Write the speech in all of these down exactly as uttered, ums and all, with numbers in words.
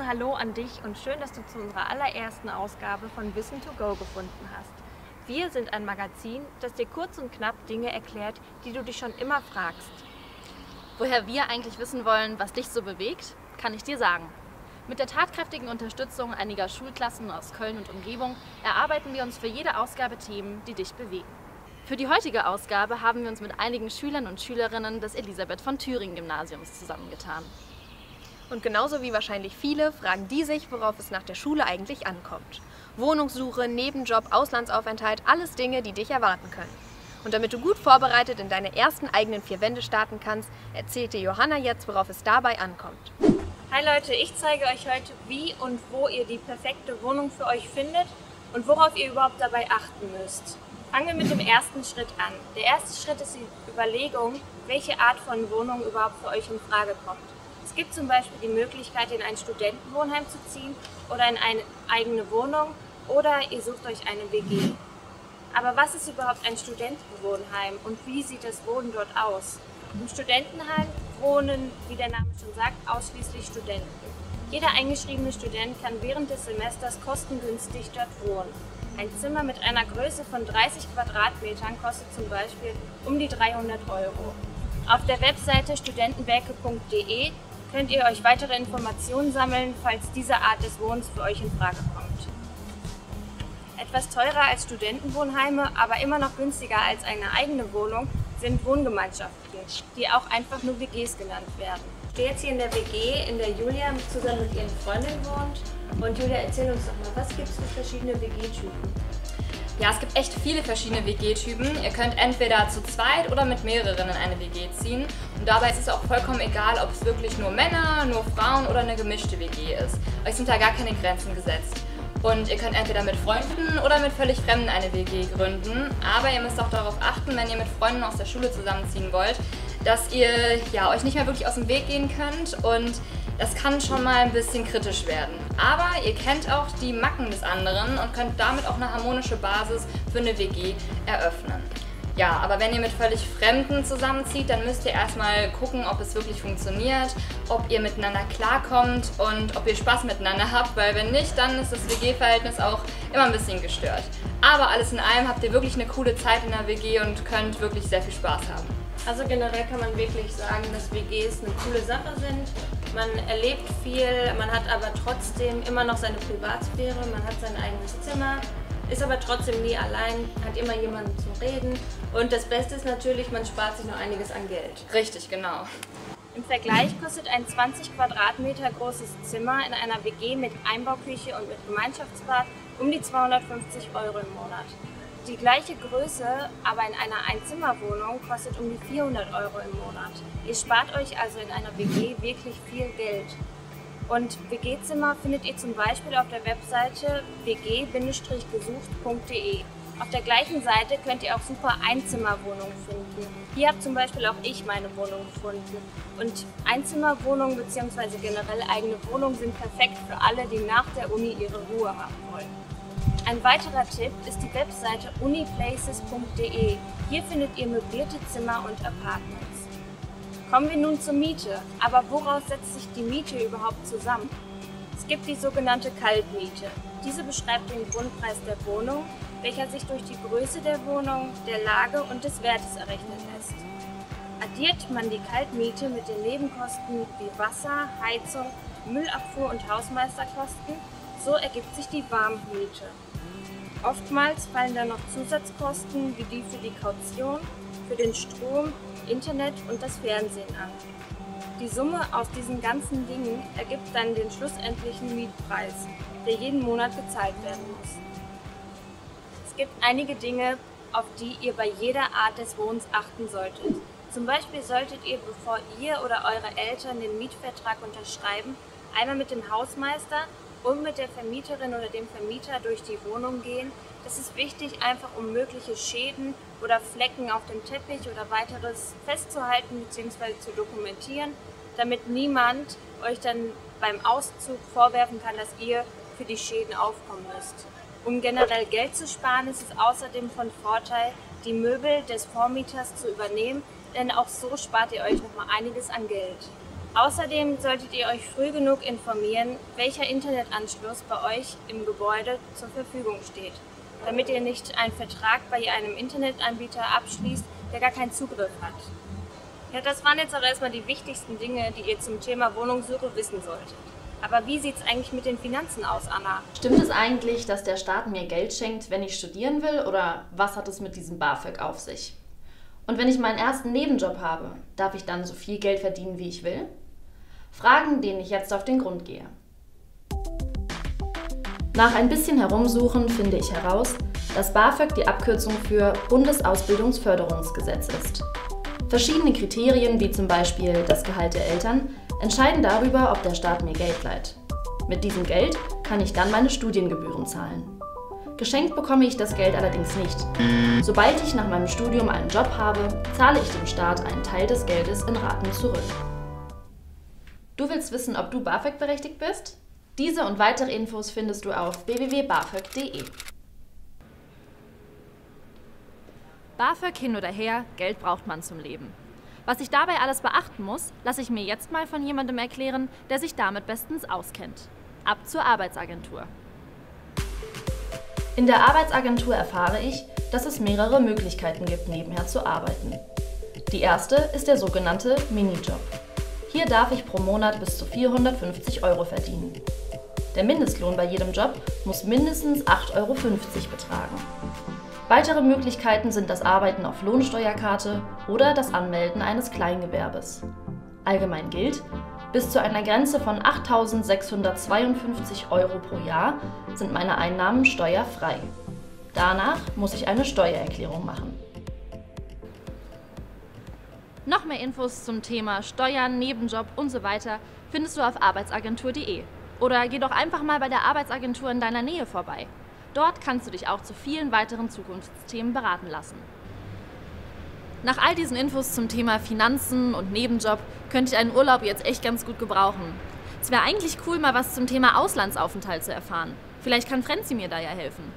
Hallo an dich und schön, dass du zu unserer allerersten Ausgabe von Wissen to go gefunden hast. Wir sind ein Magazin, das dir kurz und knapp Dinge erklärt, die du dich schon immer fragst. Woher wir eigentlich wissen wollen, was dich so bewegt, kann ich dir sagen. Mit der tatkräftigen Unterstützung einiger Schulklassen aus Köln und Umgebung erarbeiten wir uns für jede Ausgabe Themen, die dich bewegen. Für die heutige Ausgabe haben wir uns mit einigen Schülern und Schülerinnen des Elisabeth von Thüringen Gymnasiums zusammengetan. Und genauso wie wahrscheinlich viele fragen die sich, worauf es nach der Schule eigentlich ankommt. Wohnungssuche, Nebenjob, Auslandsaufenthalt, alles Dinge, die dich erwarten können. Und damit du gut vorbereitet in deine ersten eigenen vier Wände starten kannst, erzählt dir Johanna jetzt, worauf es dabei ankommt. Hi Leute, ich zeige euch heute, wie und wo ihr die perfekte Wohnung für euch findet und worauf ihr überhaupt dabei achten müsst. Fangen wir mit dem ersten Schritt an. Der erste Schritt ist die Überlegung, welche Art von Wohnung überhaupt für euch in Frage kommt. Es gibt zum Beispiel die Möglichkeit, in ein Studentenwohnheim zu ziehen oder in eine eigene Wohnung oder ihr sucht euch eine W G. Aber was ist überhaupt ein Studentenwohnheim und wie sieht das Wohnen dort aus? Im Studentenheim wohnen, wie der Name schon sagt, ausschließlich Studenten. Jeder eingeschriebene Student kann während des Semesters kostengünstig dort wohnen. Ein Zimmer mit einer Größe von dreißig Quadratmetern kostet zum Beispiel um die dreihundert Euro. Auf der Webseite studentenwerke punkt de könnt ihr euch weitere Informationen sammeln, falls diese Art des Wohnens für euch in Frage kommt. Etwas teurer als Studentenwohnheime, aber immer noch günstiger als eine eigene Wohnung, sind Wohngemeinschaften, die auch einfach nur W Gs genannt werden. Ich stehe jetzt hier in der W G, in der Julia zusammen mit ihren Freundinnen wohnt. Und Julia, erzähl uns doch mal, was gibt es für verschiedene W G-Typen? Ja, es gibt echt viele verschiedene W G-Typen. Ihr könnt entweder zu zweit oder mit mehreren in eine W G ziehen. Und dabei ist es auch vollkommen egal, ob es wirklich nur Männer, nur Frauen oder eine gemischte W G ist. Euch sind da gar keine Grenzen gesetzt. Und ihr könnt entweder mit Freunden oder mit völlig Fremden eine W G gründen. Aber ihr müsst auch darauf achten, wenn ihr mit Freunden aus der Schule zusammenziehen wollt, dass ihr ja, euch nicht mehr wirklich aus dem Weg gehen könnt und das kann schon mal ein bisschen kritisch werden. Aber ihr kennt auch die Macken des anderen und könnt damit auch eine harmonische Basis für eine W G eröffnen. Ja, aber wenn ihr mit völlig Fremden zusammenzieht, dann müsst ihr erstmal gucken, ob es wirklich funktioniert, ob ihr miteinander klarkommt und ob ihr Spaß miteinander habt, weil wenn nicht, dann ist das W G-Verhältnis auch immer ein bisschen gestört. Aber alles in allem habt ihr wirklich eine coole Zeit in der W G und könnt wirklich sehr viel Spaß haben. Also generell kann man wirklich sagen, dass W Gs eine coole Sache sind. Man erlebt viel, man hat aber trotzdem immer noch seine Privatsphäre, man hat sein eigenes Zimmer, ist aber trotzdem nie allein, hat immer jemanden zum Reden. Und das Beste ist natürlich, man spart sich noch einiges an Geld. Richtig, genau. Im Vergleich kostet ein zwanzig Quadratmeter großes Zimmer in einer W G mit Einbauküche und mit Gemeinschaftsbad um die zweihundertfünfzig Euro im Monat. Die gleiche Größe, aber in einer Einzimmerwohnung, kostet um die vierhundert Euro im Monat. Ihr spart euch also in einer W G wirklich viel Geld. Und W G-Zimmer findet ihr zum Beispiel auf der Webseite w g gesucht punkt de. Auf der gleichen Seite könnt ihr auch super Einzimmerwohnungen finden. Hier habe zum Beispiel auch ich meine Wohnung gefunden. Und Einzimmerwohnungen bzw. generell eigene Wohnungen sind perfekt für alle, die nach der Uni ihre Ruhe haben wollen. Ein weiterer Tipp ist die Webseite uniplaces punkt de. Hier findet ihr möblierte Zimmer und Apartments. Kommen wir nun zur Miete. Aber woraus setzt sich die Miete überhaupt zusammen? Es gibt die sogenannte Kaltmiete. Diese beschreibt den Grundpreis der Wohnung, welcher sich durch die Größe der Wohnung, der Lage und des Wertes errechnen lässt. Addiert man die Kaltmiete mit den Nebenkosten wie Wasser, Heizung, Müllabfuhr und Hausmeisterkosten, so ergibt sich die Warmmiete. Oftmals fallen da noch Zusatzkosten wie die für die Kaution, für den Strom, Internet und das Fernsehen an. Die Summe aus diesen ganzen Dingen ergibt dann den schlussendlichen Mietpreis, der jeden Monat gezahlt werden muss. Es gibt einige Dinge, auf die ihr bei jeder Art des Wohnens achten solltet. Zum Beispiel solltet ihr, bevor ihr oder eure Eltern den Mietvertrag unterschreiben, einmal mit dem Hausmeister und mit der Vermieterin oder dem Vermieter durch die Wohnung gehen. Das ist wichtig, einfach um mögliche Schäden oder Flecken auf dem Teppich oder weiteres festzuhalten bzw. zu dokumentieren, damit niemand euch dann beim Auszug vorwerfen kann, dass ihr für die Schäden aufkommen müsst. Um generell Geld zu sparen, ist es außerdem von Vorteil, die Möbel des Vormieters zu übernehmen, denn auch so spart ihr euch noch mal einiges an Geld. Außerdem solltet ihr euch früh genug informieren, welcher Internetanschluss bei euch im Gebäude zur Verfügung steht, damit ihr nicht einen Vertrag bei einem Internetanbieter abschließt, der gar keinen Zugriff hat. Ja, das waren jetzt auch erstmal die wichtigsten Dinge, die ihr zum Thema Wohnungssuche wissen solltet. Aber wie sieht es eigentlich mit den Finanzen aus, Anna? Stimmt es eigentlich, dass der Staat mir Geld schenkt, wenn ich studieren will, oder was hat es mit diesem BAföG auf sich? Und wenn ich meinen ersten Nebenjob habe, darf ich dann so viel Geld verdienen, wie ich will? Fragen, denen ich jetzt auf den Grund gehe. Nach ein bisschen Herumsuchen finde ich heraus, dass BAföG die Abkürzung für Bundesausbildungsförderungsgesetz ist. Verschiedene Kriterien, wie zum Beispiel das Gehalt der Eltern, entscheiden darüber, ob der Staat mir Geld leiht. Mit diesem Geld kann ich dann meine Studiengebühren zahlen. Geschenkt bekomme ich das Geld allerdings nicht. Sobald ich nach meinem Studium einen Job habe, zahle ich dem Staat einen Teil des Geldes in Raten zurück. Du willst wissen, ob du BAföG berechtigt bist? Diese und weitere Infos findest du auf w w w punkt bafög punkt de. BAföG hin oder her, Geld braucht man zum Leben. Was ich dabei alles beachten muss, lasse ich mir jetzt mal von jemandem erklären, der sich damit bestens auskennt. Ab zur Arbeitsagentur. In der Arbeitsagentur erfahre ich, dass es mehrere Möglichkeiten gibt, nebenher zu arbeiten. Die erste ist der sogenannte Minijob. Hier darf ich pro Monat bis zu vierhundertfünfzig Euro verdienen. Der Mindestlohn bei jedem Job muss mindestens acht Euro fünfzig betragen. Weitere Möglichkeiten sind das Arbeiten auf Lohnsteuerkarte oder das Anmelden eines Kleingewerbes. Allgemein gilt, bis zu einer Grenze von achttausendsechshundertzweiundfünfzig Euro pro Jahr sind meine Einnahmen steuerfrei. Danach muss ich eine Steuererklärung machen. Noch mehr Infos zum Thema Steuern, Nebenjob und so weiter findest du auf arbeitsagentur punkt de. Oder geh doch einfach mal bei der Arbeitsagentur in deiner Nähe vorbei. Dort kannst du dich auch zu vielen weiteren Zukunftsthemen beraten lassen. Nach all diesen Infos zum Thema Finanzen und Nebenjob könnte ich einen Urlaub jetzt echt ganz gut gebrauchen. Es wäre eigentlich cool, mal was zum Thema Auslandsaufenthalt zu erfahren. Vielleicht kann Frenzi mir da ja helfen.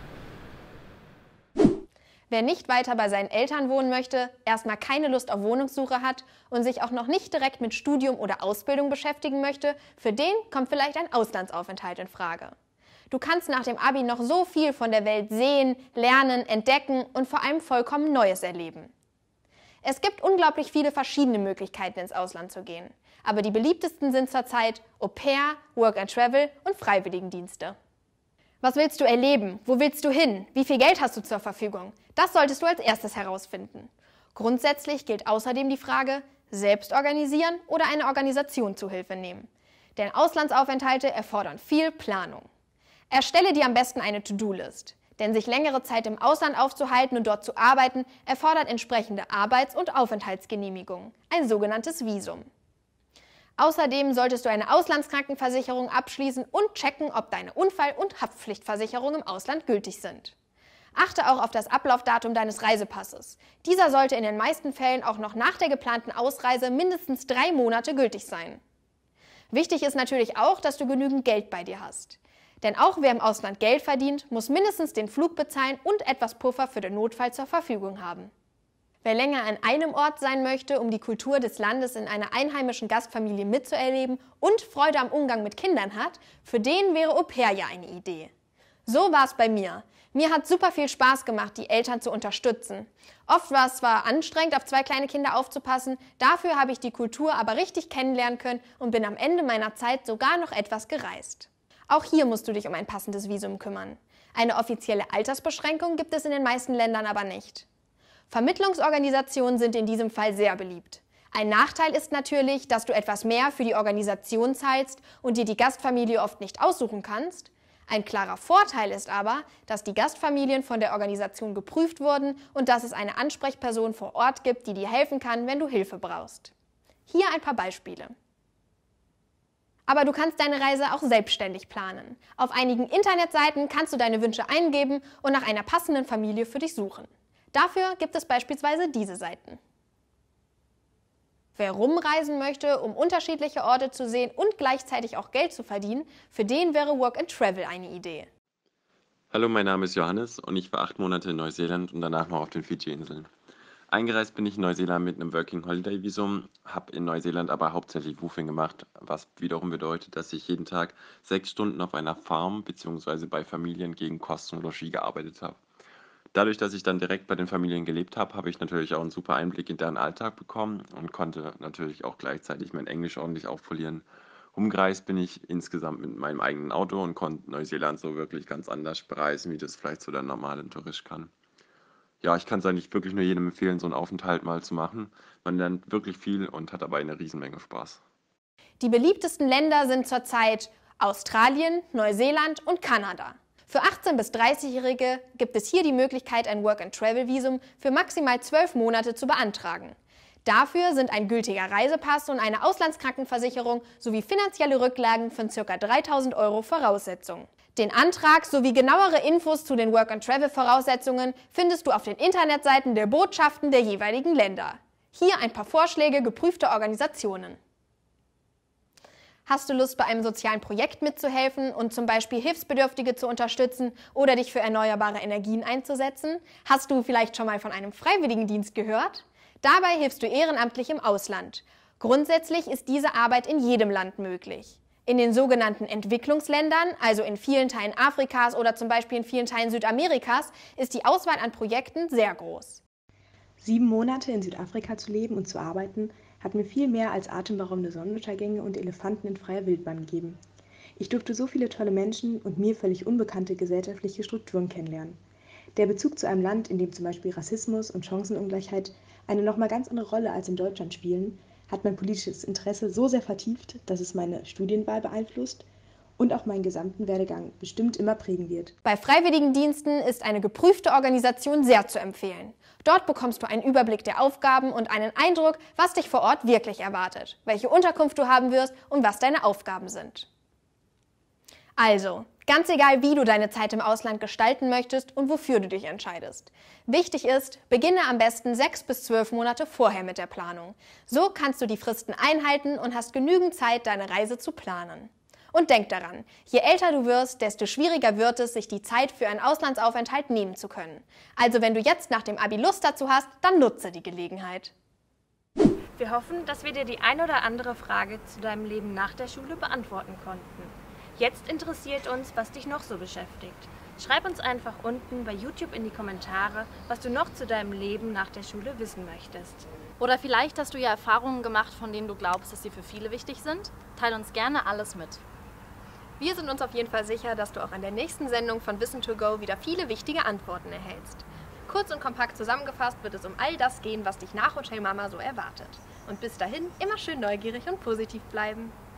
Wer nicht weiter bei seinen Eltern wohnen möchte, erstmal keine Lust auf Wohnungssuche hat und sich auch noch nicht direkt mit Studium oder Ausbildung beschäftigen möchte, für den kommt vielleicht ein Auslandsaufenthalt in Frage. Du kannst nach dem Abi noch so viel von der Welt sehen, lernen, entdecken und vor allem vollkommen Neues erleben. Es gibt unglaublich viele verschiedene Möglichkeiten, ins Ausland zu gehen. Aber die beliebtesten sind zurzeit Au-pair, Work and Travel und Freiwilligendienste. Was willst du erleben? Wo willst du hin? Wie viel Geld hast du zur Verfügung? Das solltest du als erstes herausfinden. Grundsätzlich gilt außerdem die Frage, selbst organisieren oder eine Organisation zu Hilfe nehmen. Denn Auslandsaufenthalte erfordern viel Planung. Erstelle dir am besten eine To-Do-List. Denn sich längere Zeit im Ausland aufzuhalten und dort zu arbeiten, erfordert entsprechende Arbeits- und Aufenthaltsgenehmigungen, ein sogenanntes Visum. Außerdem solltest du eine Auslandskrankenversicherung abschließen und checken, ob deine Unfall- und Haftpflichtversicherungen im Ausland gültig sind. Achte auch auf das Ablaufdatum deines Reisepasses. Dieser sollte in den meisten Fällen auch noch nach der geplanten Ausreise mindestens drei Monate gültig sein. Wichtig ist natürlich auch, dass du genügend Geld bei dir hast. Denn auch wer im Ausland Geld verdient, muss mindestens den Flug bezahlen und etwas Puffer für den Notfall zur Verfügung haben. Wer länger an einem Ort sein möchte, um die Kultur des Landes in einer einheimischen Gastfamilie mitzuerleben und Freude am Umgang mit Kindern hat, für den wäre Au-pair ja eine Idee. So war es bei mir. Mir hat super viel Spaß gemacht, die Eltern zu unterstützen. Oft war es zwar anstrengend, auf zwei kleine Kinder aufzupassen, dafür habe ich die Kultur aber richtig kennenlernen können und bin am Ende meiner Zeit sogar noch etwas gereist. Auch hier musst du dich um ein passendes Visum kümmern. Eine offizielle Altersbeschränkung gibt es in den meisten Ländern aber nicht. Vermittlungsorganisationen sind in diesem Fall sehr beliebt. Ein Nachteil ist natürlich, dass du etwas mehr für die Organisation zahlst und dir die Gastfamilie oft nicht aussuchen kannst. Ein klarer Vorteil ist aber, dass die Gastfamilien von der Organisation geprüft wurden und dass es eine Ansprechperson vor Ort gibt, die dir helfen kann, wenn du Hilfe brauchst. Hier ein paar Beispiele. Aber du kannst deine Reise auch selbstständig planen. Auf einigen Internetseiten kannst du deine Wünsche eingeben und nach einer passenden Familie für dich suchen. Dafür gibt es beispielsweise diese Seiten. Wer rumreisen möchte, um unterschiedliche Orte zu sehen und gleichzeitig auch Geld zu verdienen, für den wäre Work and Travel eine Idee. Hallo, mein Name ist Johannes und ich war acht Monate in Neuseeland und danach noch auf den Fidschi-Inseln. Eingereist bin ich in Neuseeland mit einem Working Holiday Visum, habe in Neuseeland aber hauptsächlich Woofing gemacht, was wiederum bedeutet, dass ich jeden Tag sechs Stunden auf einer Farm bzw. bei Familien gegen Kosten und Logis gearbeitet habe. Dadurch, dass ich dann direkt bei den Familien gelebt habe, habe ich natürlich auch einen super Einblick in deren Alltag bekommen und konnte natürlich auch gleichzeitig mein Englisch ordentlich aufpolieren. Umgereist bin ich insgesamt mit meinem eigenen Auto und konnte Neuseeland so wirklich ganz anders bereisen, wie das vielleicht so der normale Tourist kann. Ja, ich kann es eigentlich wirklich nur jedem empfehlen, so einen Aufenthalt mal zu machen. Man lernt wirklich viel und hat dabei eine Riesenmenge Spaß. Die beliebtesten Länder sind zurzeit Australien, Neuseeland und Kanada. Für achtzehn- bis dreißigjährige gibt es hier die Möglichkeit, ein Work-and-Travel-Visum für maximal zwölf Monate zu beantragen. Dafür sind ein gültiger Reisepass und eine Auslandskrankenversicherung sowie finanzielle Rücklagen von ca. dreitausend Euro Voraussetzung. Den Antrag sowie genauere Infos zu den Work-and-Travel-Voraussetzungen findest du auf den Internetseiten der Botschaften der jeweiligen Länder. Hier ein paar Vorschläge geprüfter Organisationen. Hast du Lust, bei einem sozialen Projekt mitzuhelfen und zum Beispiel Hilfsbedürftige zu unterstützen oder dich für erneuerbare Energien einzusetzen? Hast du vielleicht schon mal von einem Freiwilligendienst gehört? Dabei hilfst du ehrenamtlich im Ausland. Grundsätzlich ist diese Arbeit in jedem Land möglich. In den sogenannten Entwicklungsländern, also in vielen Teilen Afrikas oder zum Beispiel in vielen Teilen Südamerikas, ist die Auswahl an Projekten sehr groß. Sieben Monate in Südafrika zu leben und zu arbeiten, hat mir viel mehr als atemberaubende Sonnenuntergänge und Elefanten in freier Wildbahn gegeben. Ich durfte so viele tolle Menschen und mir völlig unbekannte gesellschaftliche Strukturen kennenlernen. Der Bezug zu einem Land, in dem zum Beispiel Rassismus und Chancenungleichheit eine nochmal ganz andere Rolle als in Deutschland spielen, hat mein politisches Interesse so sehr vertieft, dass es meine Studienwahl beeinflusst und auch meinen gesamten Werdegang bestimmt immer prägen wird. Bei Freiwilligendiensten ist eine geprüfte Organisation sehr zu empfehlen. Dort bekommst du einen Überblick der Aufgaben und einen Eindruck, was dich vor Ort wirklich erwartet, welche Unterkunft du haben wirst und was deine Aufgaben sind. Also, ganz egal, wie du deine Zeit im Ausland gestalten möchtest und wofür du dich entscheidest. Wichtig ist, beginne am besten sechs bis zwölf Monate vorher mit der Planung. So kannst du die Fristen einhalten und hast genügend Zeit, deine Reise zu planen. Und denk daran, je älter du wirst, desto schwieriger wird es, sich die Zeit für einen Auslandsaufenthalt nehmen zu können. Also wenn du jetzt nach dem Abi Lust dazu hast, dann nutze die Gelegenheit. Wir hoffen, dass wir dir die ein oder andere Frage zu deinem Leben nach der Schule beantworten konnten. Jetzt interessiert uns, was dich noch so beschäftigt. Schreib uns einfach unten bei YouTube in die Kommentare, was du noch zu deinem Leben nach der Schule wissen möchtest. Oder vielleicht hast du ja Erfahrungen gemacht, von denen du glaubst, dass sie für viele wichtig sind. Teil uns gerne alles mit. Wir sind uns auf jeden Fall sicher, dass du auch an der nächsten Sendung von Wissen to go wieder viele wichtige Antworten erhältst. Kurz und kompakt zusammengefasst wird es um all das gehen, was dich nach Hotel Mama so erwartet. Und bis dahin immer schön neugierig und positiv bleiben.